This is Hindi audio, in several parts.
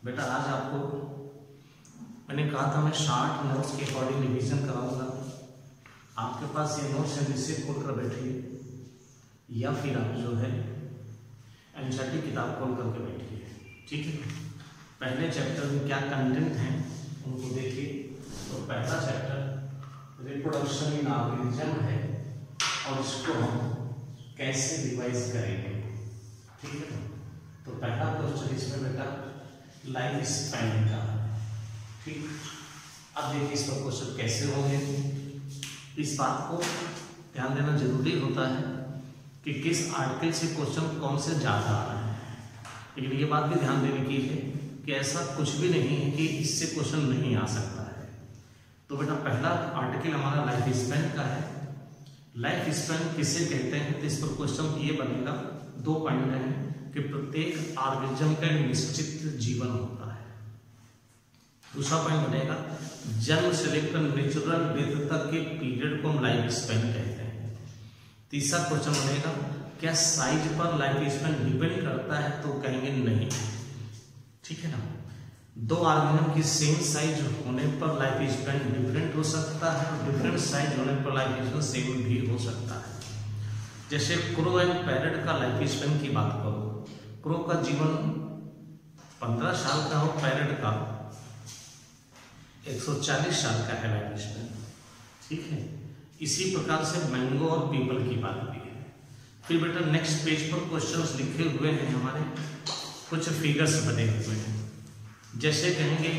बेटा आज आपको मैंने कहा था मैं शार्ट नोट्स के अकॉर्डिंग रिवीजन कराऊंगा। आपके पास ये नोट्स है, जिससे खोल कर बैठिए या फिर आप जो है एनसीईआरटी किताब खोल करके बैठिए। ठीक है, पहले चैप्टर में क्या कंटेंट है उनको देखिए। तो पहला चैप्टर रिप्रोडक्शन इन ऑर्गेनिज्म है और इसको हम कैसे रिवाइज करेंगे। ठीक है, तो पहला क्वेश्चन इसमें बेटा लाइफ स्पैन का। ठीक, अब देखिए इस पर क्वेश्चन कैसे होंगे। इस बात को ध्यान देना जरूरी होता है कि किस आर्टिकल से क्वेश्चन कौन से ज्यादा आ रहा है, लेकिन ये बात भी ध्यान देने की है कि ऐसा कुछ भी नहीं है कि इससे क्वेश्चन नहीं आ सकता है। तो बेटा पहला आर्टिकल हमारा लाइफ स्पैन का है। लाइफ स्पैन किसे कहते हैं, तो इस पर क्वेश्चन ये बनेगा। दो पॉइंट हैं कि प्रत्येक ऑर्गेनिज्म का निश्चित जीवन होता है। दूसरा पॉइंट बनेगा जन्म से लेकर नेचुरल डेथ तक के पीरियड को हम लाइफ स्पैन कहते हैं। तीसरा क्वेश्चन बनेगा क्या साइज पर लाइफ स्पैन डिपेंड करता है, तो कहेंगे नहीं। ठीक है ना, दो ऑर्गेनिज्म की सेम साइज होने पर लाइफ स्पैन डिफरेंट हो सकता है और डिफरेंट साइज होने पर लाइफ स्पैन सेम भी हो सकता है। जैसे क्रो एंड पैरेट का लाइफ स्पैन की बात करो, क्रो का जीवन 15 साल का हो, पैरेट का 140 साल का है लाइफ स्पैन। ठीक है, इसी प्रकार से मैंगो और पीपल की बात भी है। फिर बेटा नेक्स्ट पेज पर क्वेश्चंस लिखे हुए हैं, हमारे कुछ फिगर्स बने हुए हैं। जैसे कहेंगे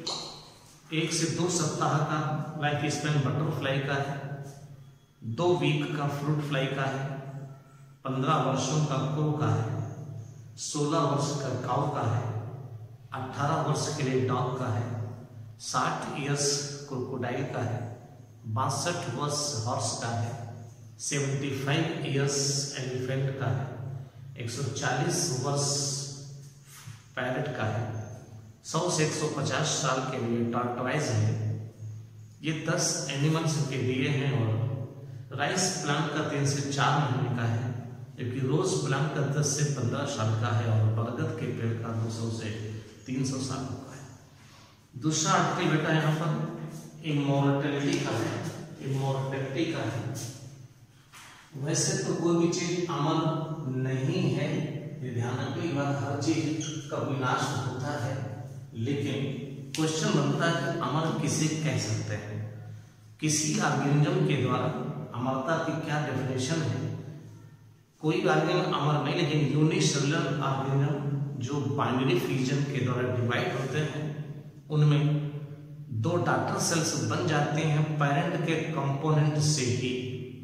1 से 2 सप्ताह का लाइफ स्पैन बटरफ्लाई का है, 2 वीक का फ्रूट फ्लाई का है, 15 वर्षों का क्रो का है, 16 वर्ष का काऊ का है, 18 वर्ष के लिए डॉग का है, 60 इयर्स क्रोकोडाइल का है, 62 वर्ष हॉर्स का है, 75 इयर्स एलिफेंट का है, 140 वर्ष पैरेट का है, 100 से 150 साल के लिए टॉर्टोइज है। ये 10 एनिमल्स के लिए हैं। और राइस प्लांट का 3 से 4 महीने का है, जबकि रोज प्लांट का 10 से 15 साल का है और बरगद के पेड़ का 200 से 300 साल का है। दूसरा आर्टिकल बेटा यहाँ पर इमॉर्टैलिटी का है। इमॉर्टैलिटी का है, वैसे तो कोई भी चीज अमर नहीं है, ये ध्यान रखिए बात, हर चीज का विनाश होता है, लेकिन क्वेश्चन बनता है कि अमर किसे कह सकते हैं। किसी ऑर्गेनिज्म के द्वारा अमरता की क्या डेफिनेशन है। कोई ऑर्गेनिज्म अमर नहीं, लेकिन यूनिसेलुलर ऑर्गेनिज्म जो बाइनरी फ्यूजन के द्वारा डिवाइड होते हैं, उनमें 2 डॉटर सेल्स बन जाते हैं पेरेंट के कंपोनेंट से ही,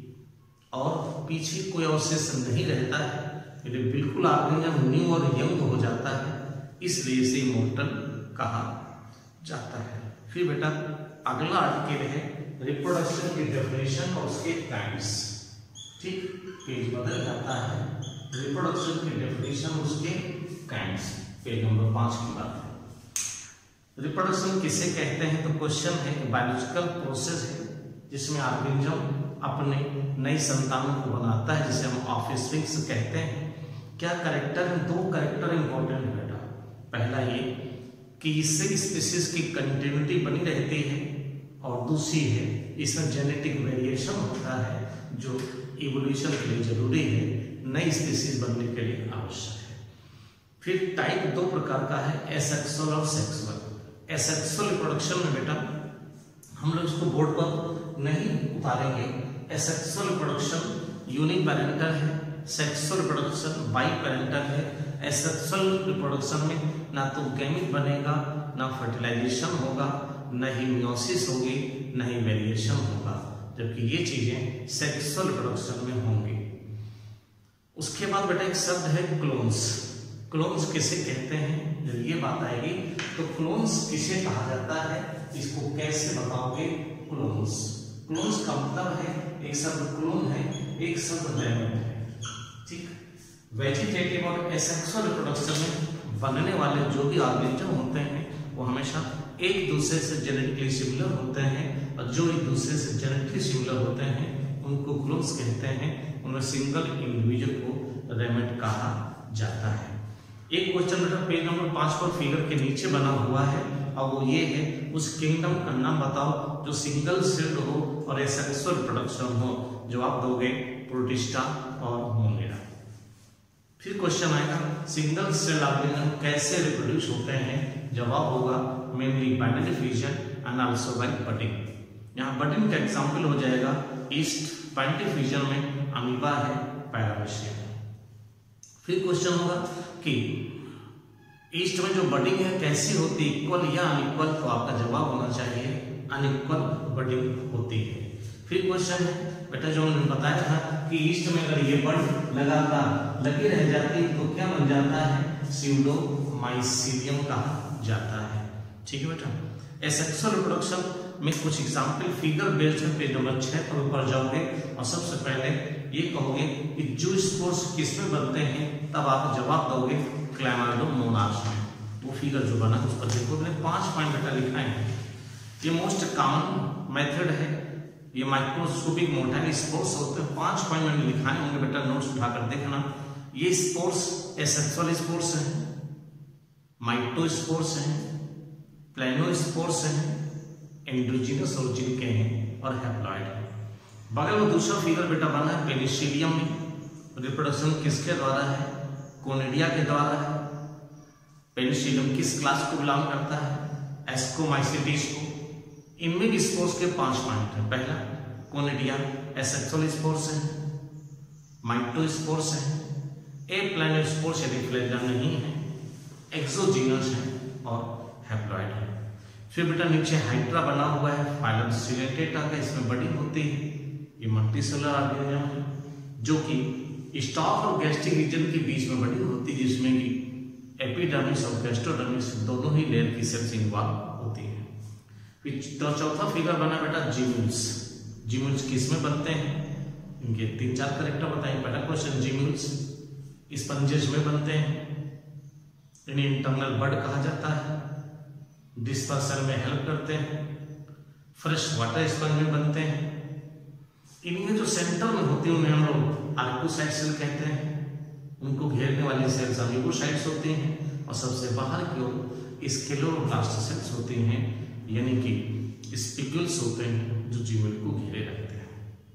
और पीछे कोई अवशेष नहीं रहता है। ये बिल्कुल ऑर्गेनिज्म न्यू और यंग हो जाता है, इसलिए इसे इमॉर्टल कहा जाता है। फिर बेटा अगला आर्टिकल है रिप्रोडक्शन की डेफिनेशन और उसके काइंड्स। ठीक, पेज बदल जाता है। रिप्रोडक्शन की डेफिनेशन उसके काइंड्स, पेज नंबर 5 की बात है। रिप्रोडक्शन किसे कहते हैं, तो क्वेश्चन है बायोलॉजिकल प्रोसेस है जिसमें ऑर्गेनिज्म अपने नई संतानों को बनाता है, जिसे हम ऑफस्प्रिंग्स कहते हैं। क्या कैरेक्टर है, 2 कैरेक्टर इंपॉर्टेंट है बेटा। पहला ये कि इससे स्पीशीज की कंटिन्यूटी बनी रहती है, और दूसरी है इसमें जेनेटिक वेरिएशन होता है जो इवोल्यूशन के लिए जरूरी है, नई स्पीशीज बनने के लिए आवश्यक है। फिर टाइप 2 प्रकार का है, एसेक्सुअल और सेक्सुअल। एसेक्सुअल रिप्रोडक्शन में बेटा हम लोग इसको बोर्ड पर नहीं उतारेंगे। एसेक्सुअल रिप्रोडक्शन यूनिपेरेंटल है, सेक्सुअल रिप्रोडक्शन बाइपेरेंटल है। एसेक्सुअल रिप्रोडक्शन में ना तो गैमीट बनेगा, ना फर्टिलाइजेशन होगा, न ही मियोसिस होगी, न ही वेरिएशन होगा, जबकि ये चीजें सेक्सुअल रिप्रोडक्शन में होंगी। उसके बाद बेटा एक शब्द है क्लोन्स। क्लोन्स किसे कहते हैं, जब ये बात आएगी तो क्लोन्स किसे कहा जाता है, इसको कैसे बताओगे। क्लोन्स, क्लोन्स का मतलब है, एक शब्द क्लोन है, एक शब्द रैमट है। ठीक, वेजिटेटिव और एसेक्सुअल रिप्रोडक्शन में बनने वाले जो भी ऑर्गेनिज्म होते हैं वो हमेशा एक दूसरे से जेनेटिकली सिमिलर होते हैं, और जो एक दूसरे से जेनेटिकली सिमिलर होते हैं उनको क्लोन्स कहते हैं। उनमें सिंगल इंडिविजुअल को रैमेट कहा जाता है। एक क्वेश्चन बेटा पेज नंबर 5 पर फिगर के नीचे बना हुआ है और वो ये है, उस किंगडम का नाम बताओ जो सिंगल सेल्ड हो और एसेक्सुअल रिप्रोडक्शन हो। जवाब दोगे प्रोटिस्टा और मोनेरा। फिर क्वेश्चन आएगा सिंगल सेल ऑर्गेनिज्म कैसे रिप्रोड्यूस होते हैं। जवाब होगा mainly by division and also by budding. यहाँ बडिंग का एग्जांपल हो जाएगा ईस्ट, बाय डिफिजन में अमीबा है, पैरामीशियम। फिर क्वेश्चन होगा कि ईस्ट में जो बडिंग है कैसी होती है, इक्वल या अनइक्वल, तो आपका जवाब होना चाहिए अनइक्वल बडिंग होती है। फिर क्वेश्चन है बेटा जो हमने बताया था कि ईस्ट में अगर ये बड लगातार लगी रह जाती है तो क्या बन जाता है, स्यूडोमाइसीलियम कहा जाता है। ठीक है बेटा। एसेक्सुअल रिप्रोडक्शन में कुछ एग्जाम्पल फिगर बेस्ड है, पेज नंबर 6 पर ऊपर जाओगे और सबसे पहले ये कहोगे कि जो स्पोर्स किसमें बनते हैं, तब आप जवाब दोगे क्लैमाइडोमोनास में। वो फिगर जो बना उस पर देखो, मैंने 5 पॉइंट बेटा लिखा है। ये मोस्ट कॉमन मेथड है, ये माइक्रोस्कोपिक मोटाइल स्पोर्स होते हैं। 5 पॉइंट मैंने लिखाए होंगे बेटा, नोट्स उठाकर देखना। ये स्पोर्स एसेक्सुअल स्पोर्स है, माइटोस्पोर्स है, प्लेनोस्पोर्स है, एंडोजीनस ओरिजिन के हैं और हैप्लॉइड है। बगल में दूसरा फिगर बेटा बना है पेनिसिलियम में। रिप्रोडक्शन किसके द्वारा है, कोनिडिया के द्वारा है। पेनिसिलियम किस क्लास को बिलोंग करता है, एस्कोमाइसिटीज को। इनमें भी स्पोर्स के 5 पॉइंट है। पहला कोनिडिया एसेक्सुअल स्पोर्स है, माइटोस्पोर्स है, एप्लेनोस्पोर्स यदि फ्लैगेला नहीं है, एक्सोजीनस है और हैप्लॉइड है। फिर बेटा नीचे हाइड्रा बना हुआ है, फाइलम सिलेटेटा का, इसमें बड़ी होती है। ये मल्टीसेलुलर ऑर्गेनिज्म है जो कि स्टॉक और गैस्ट्रिक रीजन के बीच में बड़ी होती है, जिसमें कि एपिडर्मिस और गैस्ट्रोडर्मिस दोनों ही लेयर की सेल्स इन्वॉल्व होती है। फिर तो चौथा फिगर बना बेटा जीम्यूल्स। जीम्यूल्स किसमें बनते हैं, इनके 3-4 कैरेक्टर बताएं। पहला क्वेश्चन, जीम्यूल्स स्पंजेस में बनते हैं, इन्हें इंटरनल बड कहा जाता है, डिस्पर्सन में हेल्प करते हैं, फ्रेश वाटर स्पंज में बनते हैं। इनमें जो सेंटर में होती है उन्हें हम लोग आर्कोसाइट सेल कहते हैं, उनको घेरने वाली सेल्स अमीबोसाइट्स होती हैं, और सबसे बाहर की ओर स्क्लेरोब्लास्ट सेल्स होती हैं, यानी कि स्पिक्यूल्स होते हैं जो जीवन को घेरे रखते हैं।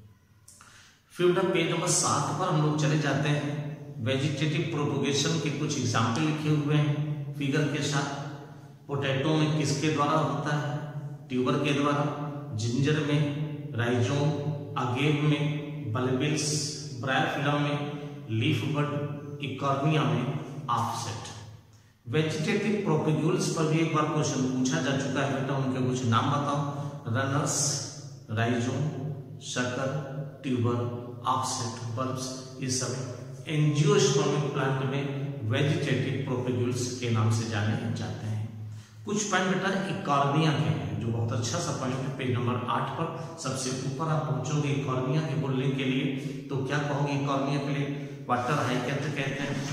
फिर पेज नंबर 7 पर हम लोग चले जाते हैं। वेजिटेटिव प्रोपोगेशन के कुछ एग्जाम्पल लिखे हुए हैं फिगर के साथ। पोटैटो में किसके द्वारा होता है, ट्यूबर के द्वारा। जिंजर में राइजोम, अगेव में बल्बिल्स, ब्रायोफिलम में लीफ बड, इकॉर्निया में ऑफसेट। वेजिटेटिव प्रोपोगुल्स पर भी एक बार क्वेश्चन पूछा जा चुका है बेटा, उनके कुछ नाम बताओ। Runners, rhizome, sucker, tuber, offset, bulbs, ये सब एंजियोस्पर्मिक प्लांट में वेजिटेटिव प्रोपोगुल्स के नाम से जाने जाते हैं। कुछ पॉइंट बेटा इकॉर्निया के हैं जो बहुत अच्छा सा पॉइंट है। पेज नंबर 8 पर सबसे ऊपर आप पहुंचोगे इकॉर्निया के बोलने के लिए, तो क्या कहोगे इकॉर्निया के लिए? वाटर हाइकेंथ कहते हैं,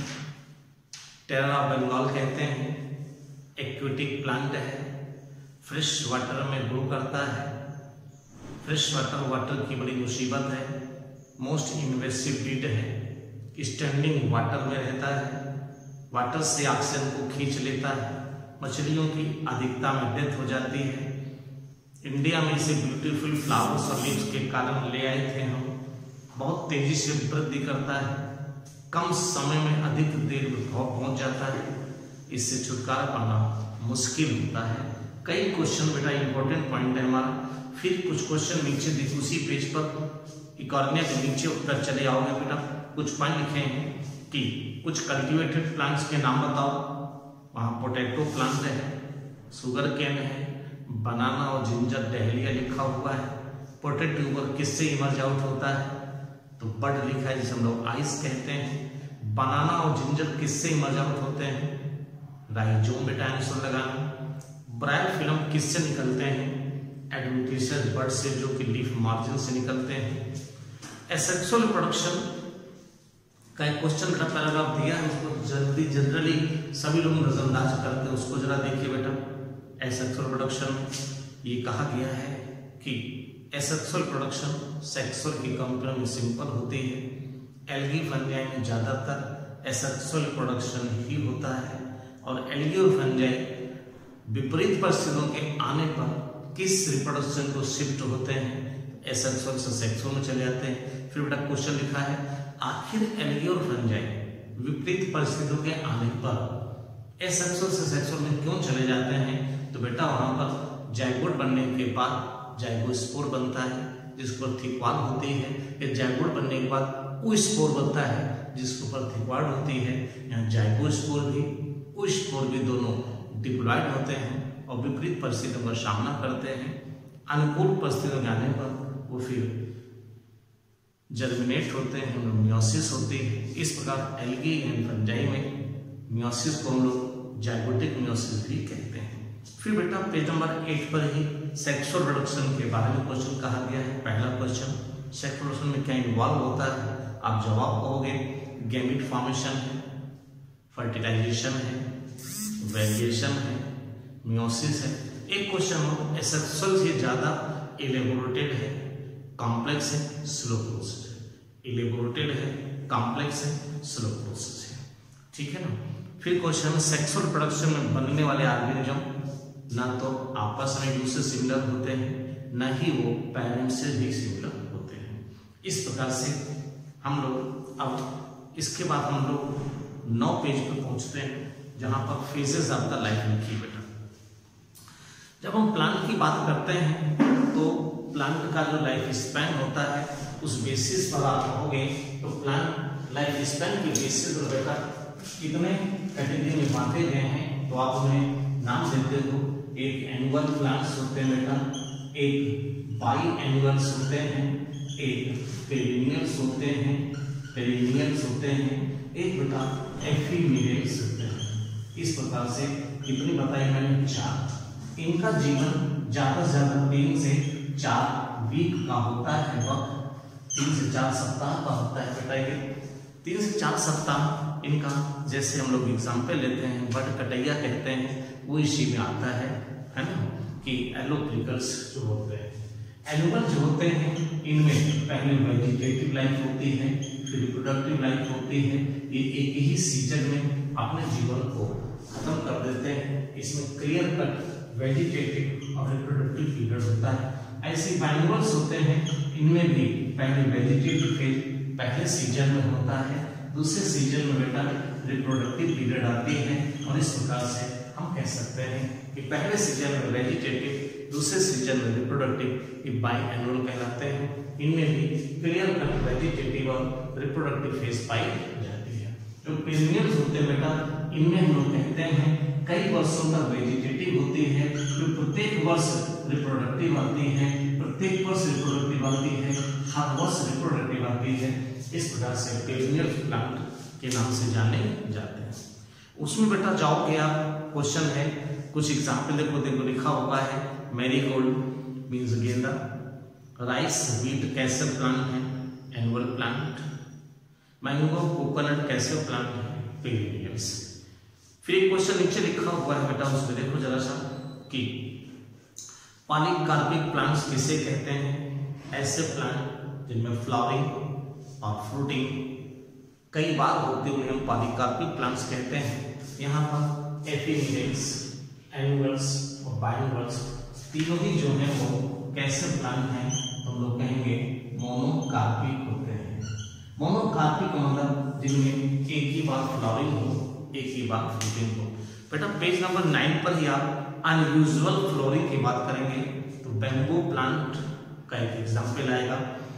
टेरर ऑफ बंगाल कहते हैं, एक्वेटिक प्लांट है, फ्रेश वाटर में ग्रो करता है। फ्रेश वाटर की बड़ी मुसीबत है, मोस्ट इन्वेसिव वीड है, स्टैंडिंग वाटर में रहता है, वाटर से ऑक्सीजन को खींच लेता है, मछलियों की अधिकता में डेथ हो जाती है। इंडिया में इसे ब्यूटीफुल फ्लावर्स और लीव्स के कारण ले आए थे हम। बहुत तेजी से वृद्धि करता है, कम समय में अधिक देर में पहुंच जाता है, इससे छुटकारा पाना मुश्किल होता है। कई क्वेश्चन बेटा इंपॉर्टेंट पॉइंट है हमारा। फिर कुछ क्वेश्चन नीचे देखो उसी पेज पर, इकॉर्निया के नीचे उत्तर चले आओगे बेटा। कुछ पॉइंट लिखे हैं कि कुछ कल्टीवेटेड प्लांट्स के नाम बताओ। वहाँ पोटैटो प्लांट है, सुगर केन है, बनाना और जिंजर डहलिया लिखा हुआ है। पोटैटो ट्यूबर किससे इमर्ज आउट होता है, तो बड लिखा है जिसे हम लोग आइस कहते हैं। बनाना और जिंजर किससे इमर्ज आउट होते हैं, राइजोम बेटा आंसर लगाना। ब्रायोफिलम किससे निकलते हैं, एडवेंटिशियस बड से जो कि लीफ मार्जिन से निकलते हैं। एसेक्सुअल प्रोडक्शन का एक क्वेश्चन का पैराग्राफ दिया है, उसको जल्दी जनरली सभी लोग नजरअंदाज करते हैं, उसको जरा देखिए बेटा। एसेक्सुअल प्रोडक्शन ये कहा गया है कि एसेक्सुअल प्रोडक्शन सेक्सुअल की कंपेयर में सिंपल होती है। एल्गी फंजाई में ज्यादातर एसेक्सुअल रिप्रोडक्शन ही होता है। और एल्गी और फंजाई विपरीत परिस्थितियों के आने पर किस रिप्रोडक्शन को शिफ्ट होते हैं, एसेक्सुअल से सेक्सुअल में चले जाते हैं। फिर बेटा क्वेश्चन लिखा है, आखिर एल्गी और फंजाई विपरीत परिस्थितियों के आने पर एसेक्सुअल से सेक्सुअल में क्यों चले जाते हैं। तो बेटा वहां पर जाइगोट बनने के बाद जाइगोस्पोर बनता है जिसके ऊपर थिक वॉल होती है। फिर जाइगोट बनने के बाद oospore बनता है जिसके ऊपर थिक वॉल होती है। यहाँ जाइगोस्पोर भी oospore भी दोनों डिप्लॉयड होते हैं और विपरीत परिस्थितियों का सामना करते हैं। अनुकूल परिस्थितियों के आने पर वो फिर जर्मिनेट होते हैं, उनमें मियोसिस होती है। इस प्रकार एल्गी एंड फंजाई में मियोसिस को हम लोग जाइगोटिक मियोसिस भी कहते हैं। फिर बेटा पेज नंबर 8 पर ही सेक्सुअल रिप्रोडक्शन के बारे में क्वेश्चन कहा गया है। पहला क्वेश्चन, सेक्सुअल रिप्रोडक्शन में क्या इन्वॉल्व होता है। आप जवाब कहोगे गैमीट फॉर्मेशन है, फर्टिलाइजेशन है, वेरिएशन है, मियोसिस है। एक क्वेश्चन हो एसेक्सुअल से ज्यादा इलेबोरेटेड है, कॉम्प्लेक्स है, स्लो प्रोसेस है। इलेबोरेटेड है, कॉम्प्लेक्स है, स्लो प्रोसेस है, ठीक है ना। फिर क्वेश्चन सेक्सुअल रिप्रोडक्शन में बनने वाले ऑर्गेनिज्म ना तो आपस में एक दूसरे सिमिलर होते हैं, न ही वो पेरेंट से भी सिमिलर होते हैं। इस प्रकार से हम लोग अब इसके बाद हम लोग 9 पेज पर पहुंचते हैं जहां पर फेजेस ऑफ द लाइफ लिखी बेटा। जब हम प्लांट की बात करते हैं तो प्लांट का जो लाइफ स्पैन होता है उस बेसिस पर आप कहोगे तो प्लांट लाइफ स्पैन के बेसिस पर बेटा कितने कैटेगरी में बांटे गए हैं तो आप उन्हें नाम देते हो। एक एनुअल प्लांट्स होते हैं बेटा, एक बाई एनुअल्स होते हैं, एक पेरिनियल्स होते हैं, एक बेटा एफिमिलियल्स होते हैं। इस प्रकार से कितनी बताई मैंने 4। इनका जीवन ज्यादा से ज्यादा 3 से 4 वीक का होता है, वक्त 3 से 4 सप्ताह का होता है बेटा। ये 3 से 4 सप्ताह इनका, जैसे हम लोग एग्जाम्पल लेते हैं बट कटैया कहते हैं, वो इसी में आता है ना, कि एलोप्लिकल्स जो होते हैं, एनुअल जो होते हैं इनमें पहले वेजिटेटिव लाइफ होती है, फिर रिप्रोडक्टिव लाइफ होती है। ये एक ही सीजन में अपने जीवन को खत्म कर देते हैं। इसमें क्लियर कट वेजिटेटिव और रिप्रोडक्टिव पीरियड होता है। ऐसे बाइनोवल्स होते हैं, इनमें भी पहले वेजिटेटिव फेज पहले सीजन में होता है, दूसरे सीजन में बेटा रिप्रोडक्टिव पीरियड आती है। और इस प्रकार से हम कह सकते हैं कि पहले सीजन में वेजिटेटिव, दूसरे सीजन में रिप्रोडक्टिव, ये बाई एनुअल कहलाते हैं। इनमें भी क्लियर कट वेजिटेटिव और रिप्रोडक्टिव फेज पाई जाती है। जो पेरिनियल्स होते हैं बेटा, इनमें हम लोग कहते हैं कई वर्षों तक वेजिटेटिव होती है, फिर प्रत्येक वर्ष रिप्रोडक्टिव आती है, प्रत्येक वर्ष रिप्रोडक्टिव आती है, हर वर्ष रिप्रोडक्टिव आती है। इस प्रकार से पेरिनियल प्लांट के नाम से जाने जाते हैं। उसमें बेटा जाओगे आप, क्वेश्चन है कुछ एग्जाम्पल देखो लिखा हुआ है मैरीगोल्ड मीन्स गेंदा, राइस व्हीट कैसे प्लांट है, एनुअल प्लांट, मैंगो कोकोनट कैसे प्लांट है, पेरिनियल्स। फिर एक क्वेश्चन नीचे लिखा हुआ है बेटा, उसमें देखो जरा सा कि पॉलीकार्पिक प्लांट्स किसे कहते हैं, ऐसे प्लांट जिनमें फ्लावरिंग और फ्रूटिंग कई बार होते हुए हम पॉलीकार्पिक प्लांट्स कहते हैं। यहाँ पर एफिमिलियल्स, एनुअल्स और बाइनोवल्स तीनों ही जो है वो कैसे प्लांट हैं, तो हम लोग कहेंगे मोनोकार्पिक होते हैं। मोनोकार्पिक मतलब जिनमें एक ही बार फ्लावरिंग हो, एक ही बार फ्रूटिंग हो। बेटा पेज नंबर 9 पर ही आप अनयूजुअल फ्लोरिंग की बात करेंगे तो बैम्बू प्लांट का एक एग्जाम्पल आएगा।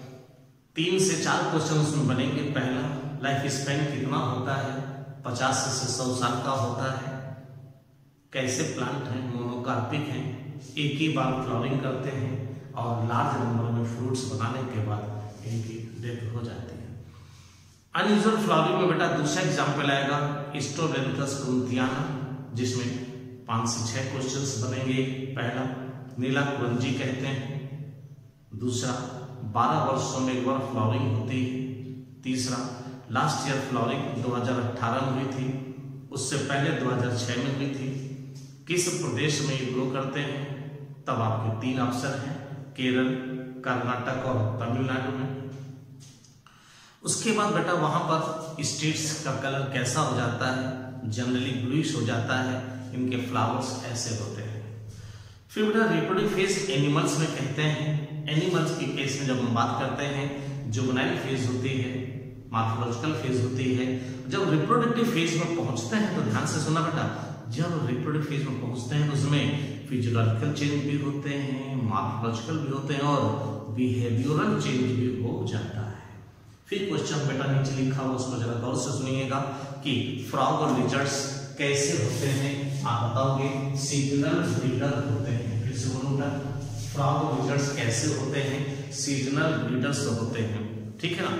3 से 4 क्वेश्चन उसमें बनेंगे। पहला, लाइफ स्पैन कितना होता है, 50 से 100 साल का होता है, कैसे प्लांट हैं, मोनोकार्पिक हैं, एक ही बार फ्लावरिंग करते हैं और लार्ज नंबर में फ्रूट्स बनाने के बाद इनकी डेथ हो जाती है। अनयूजुअल फ्लावरिंग में बेटा दूसरा एग्जाम्पल आएगा स्ट्रोलेंथस कुंथियाना, जिसमें 5 से 6 क्वेश्चंस बनेंगे। पहला, नीला कुरंजी कहते हैं। दूसरा, 12 वर्षों में एक बार फ्लावरिंग होती है। तीसरा, लास्ट ईयर फ्लावरिंग 2018 में हुई थी, उससे पहले 2006 में हुई थी। किस प्रदेश में ये ग्रो करते हैं, तब आपके 3 ऑप्शन हैं, केरल, कर्नाटक और तमिलनाडु में। उसके बाद बेटा वहां पर स्टेट्स का कलर कैसा हो जाता है, जनरली ब्लूइश हो जाता है, इनके फ्लावर्स ऐसे होते हैं। फिर बेटा रिप्रोडक्टिव फेज एनिमल्स में कहते हैं, एनिमल्स के केस में जब हम बात करते हैं जुवेनाइल फेज होती है, मॉर्फोलॉजिकल फेज होती है। जब रिप्रोडक्टिव फेज में पहुंचते हैं तो ध्यान से सुना बेटा, जब रिप्रोडक्टिव फेज में पहुंचते हैं तो उसमें फिजियोलॉजिकल चेंज भी होते हैं, मॉर्फोलॉजिकल भी होते हैं और बिहेवियरल चेंज भी हो जाता है। फिर क्वेश्चन बेटा नीचे लिखा हुआ उसको जरा गौर से सुनिएगा कि फ्रॉग और लिजर्ड्स कैसे होते हैं, आप बताओगे सीजनल ब्रीडर होते हैं। फिर से बोलूंगा, फ्रॉग और लिजर्ड्स कैसे होते हैं, सीजनल ब्रीडर्स होते हैं, ठीक है ना।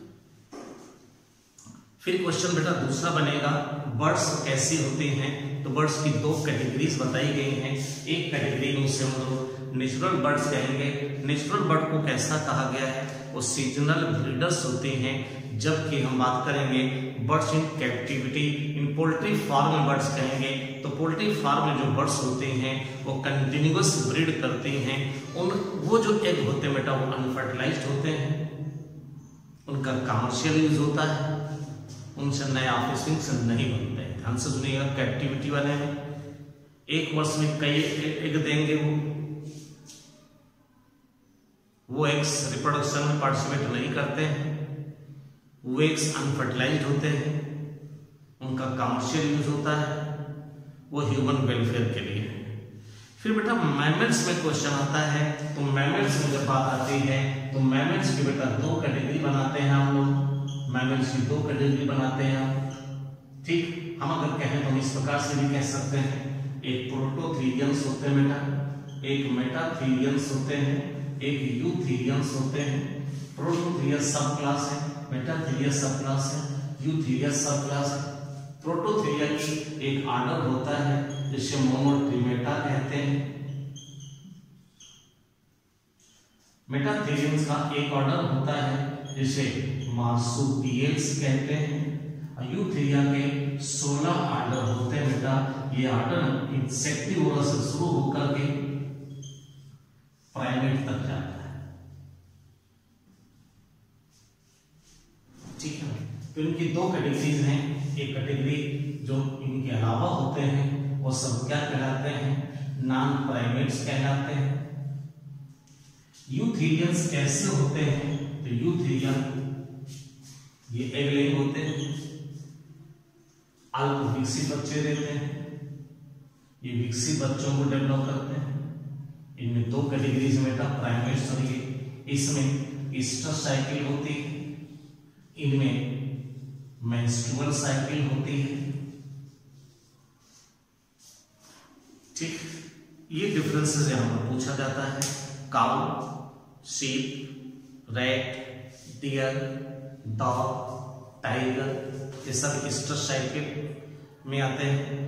फिर क्वेश्चन बेटा दूसरा बनेगा, बर्ड्स कैसी होती हैं, तो बर्ड्स की दो कैटेगरीज बताई गई हैं। एक कैटेगरी उसे हम लोग नेचुरल बर्ड्स कहेंगे। नेचुरल बर्ड को कैसा कहा गया है, वो सीजनल ब्रीडर्स होते हैं। जबकि हम बात करेंगे birds in captivity, in poultry farm में बर्ड्स कहेंगे, तो पोल्ट्री फार्म में जो बर्ड्स होते हैं वो कंटिन्यूअस ब्रीड करते हैं। उन वो जो एग होते हैं बेटा वो अनफर्टिलाइज्ड होते हैं, उनका कमर्शियल यूज होता है, उनसे नए ऑफस्प्रिंग्स नहीं बनते हैं। ध्यान से सुनिएगा, कैप्टिविटी वाले में एक वर्ष में कई एग देंगे, वो एग्स रिप्रोडक्शन में पार्टिसिपेट नहीं करते हैं, वो एग्स अनफर्टिलाइज्ड होते हैं, उनका कमर्शियल यूज होता है, वो ह्यूमन वेलफेयर के लिए। फिर बेटा मैमल्स में क्वेश्चन आता है, तो मैमल्स में जब बात आती है तो मैमल्स की बेटा दो कैटेगरी बनाते हैं हम लोग, मैमल्स की दो कैटेगरी बनाते हैं हम, ठीक। हम अगर कहें तो हम इस प्रकार से भी कह सकते हैं, एक प्रोटोथीरियंस होते हैं बेटा, एक मेटाथीरियंस होते हैं, एक यूथीरियंस होते हैं। प्रोटोथीरियस सब क्लास है, मेटाथीरियस सब क्लास है, यूथीरियस सब क्लास है। प्रोटोथीरिया की एक आर्डर होता है जिसे मोनोट्रिमेटा कहते हैं। मेटाथीरियंस का एक ऑर्डर होता है जिसे मार्सुपियल्स कहते हैं। यूथीरिया के 16 आर्डर होते हैं बेटा। ये आर्डर इंसेक्टिवोरा से शुरू होकर के प्राइमेट तक जाता है, ठीक है। तो इनकी दो कैटेगरीज हैं। एक कैटेगरी जो इनके अलावा होते हैं वो सब क्या कहलाते हैं, नॉन प्राइमेट्स कहलाते हैं। यूथीरियंस कैसे होते हैं, तो यूथीरिया ये एग लेइंग होते हैं, अल्प विकसित बच्चे देते हैं, ये विकसित बच्चों को डेवलप करते हैं। इनमें दो कैटेगरीज में था, प्राइमेट्स और ये। इसमें ईस्टर साइकिल होती है, इनमें मेंस्ट्रुअल साइकिल होती है, ठीक। ये डिफरेंसेस यहां पर पूछा जाता है। Cow, sheep, rat, deer, dog, tiger, ये सब ईस्टर साइकिल में आते हैं।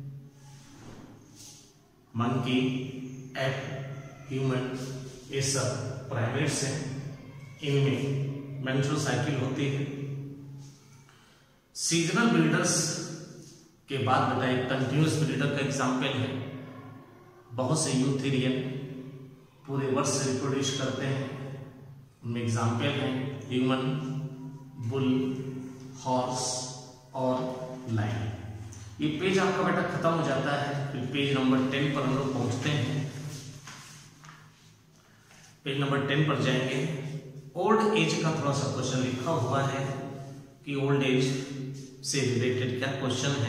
मंकी, एप, ह्यूमन, ये सब प्राइमेट्स हैं, इनमें मेंस्ट्रुअल साइकिल होती है। सीजनल ब्रीडर्स के बाद बेटा एक कंटिन्यूअस ब्रीडर का एग्जाम्पल है। बहुत से यूथेरियन पूरे वर्ष से रिप्रोड्यूस करते हैं, उनमें एग्जाम्पल हैं ह्यूमन, बुल, हॉर्स और लायन। ये पेज आपका बेटा खत्म हो जाता है। फिर पेज नंबर 10 पर हम लोग पहुंचते हैं। पेज नंबर 10 पर जाएंगे। ओल्ड एज का थोड़ा सा क्वेश्चन लिखा हुआ है कि ओल्ड एज से रिलेटेड क्या क्वेश्चन है।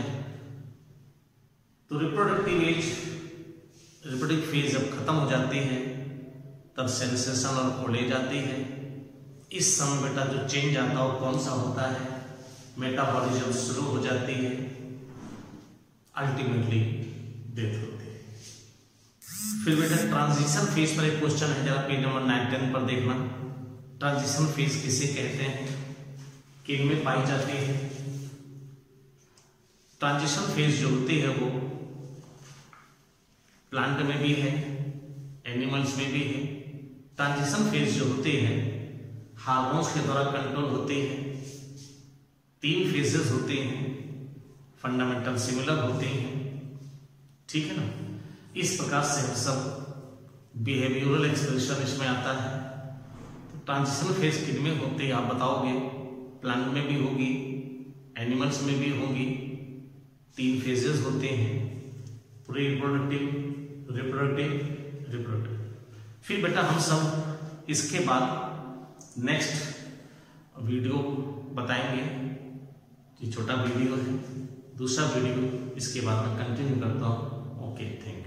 तो रिप्रोडक्टिव एज, रिप्रोडक्टिव फेज जब खत्म हो जाती है तब सेंसेशन और खोले जाती है। इस समय बेटा जो चेंज आता है वो कौन सा होता है, मेटाबॉलिज्म शुरू हो जाती है, अल्टीमेटली डेथ होती है। फिर बेटा ट्रांजिशन फेज पर एक क्वेश्चन है, जरा पेज नंबर 9-10 पर देखना। ट्रांजिशन फेज किसे कहते हैं, किन में पाई जाती है। ट्रांजिशन फेज जो होती है वो प्लांट में भी है, एनिमल्स में भी है। ट्रांजिशन फेज जो होती है हार्मोन्स के द्वारा कंट्रोल होती है। 3 फेजेस होती हैं, फंडामेंटल सिमिलर होती हैं, ठीक है ना। इस प्रकार से सब बिहेवियरल एक्सप्रेशन इसमें आता है। तो ट्रांजिशन फेज किन में होती है आप बताओगे, प्लांट में भी होगी, एनिमल्स में भी होंगी। 3 फेजेस होते हैं, प्री रिप्रोडक्टिव, रिप्रोडक्टिव। फिर बेटा हम सब इसके बाद नेक्स्ट वीडियो बताएंगे। ये छोटा वीडियो है, दूसरा वीडियो इसके बाद में कंटिन्यू करता हूँ। Okay, thank you.